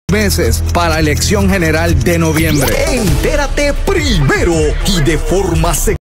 meses para elección general de noviembre. Entérate primero y de forma segura.